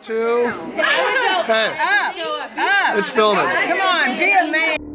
2. Hey, it's filming. Come on, be a man.